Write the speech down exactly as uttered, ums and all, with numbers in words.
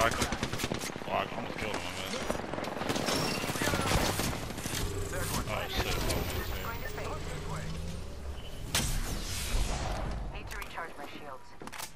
Exactly. Oh, I almost killed him, I missed. Oh shit. Need to recharge my shields.